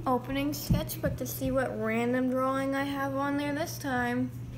Opening sketchbook to see what random drawing I have on there this time.